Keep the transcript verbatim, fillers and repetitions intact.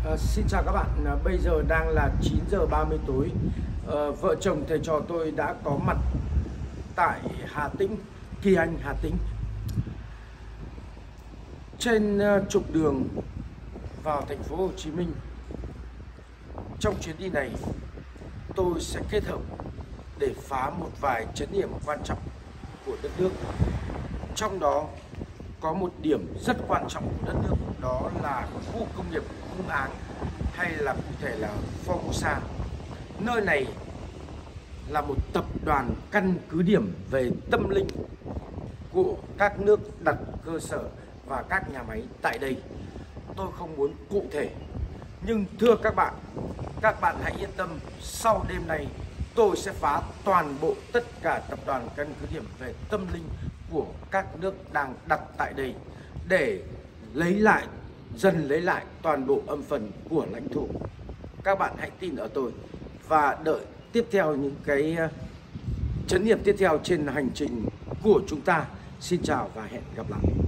À, xin chào các bạn, à, bây giờ đang là chín giờ ba mươi tối. à, Vợ chồng thầy trò tôi đã có mặt tại Hà Tĩnh, Kỳ Anh, Hà Tĩnh. Trên uh, trục đường vào thành phố Hồ Chí Minh. Trong chuyến đi này, tôi sẽ kết hợp để phá một vài chấn điểm quan trọng của đất nước. Trong đó có một điểm rất quan trọng của đất nước, đó là khu công nghiệp Hưng Áng, hay là cụ thể là Formosa. Nơi này là một tập đoàn căn cứ điểm về tâm linh của các nước đặt cơ sở và các nhà máy tại đây. Tôi không muốn cụ thể, nhưng thưa các bạn, các bạn hãy yên tâm, sau đêm nay tôi sẽ phá toàn bộ tất cả tập đoàn căn cứ điểm về tâm linh của các nước đang đặt tại đây để lấy lại, dần lấy lại toàn bộ âm phần của lãnh thổ. Các bạn hãy tin ở tôi và đợi tiếp theo những cái chấn điểm tiếp theo trên hành trình của chúng ta. Xin chào và hẹn gặp lại.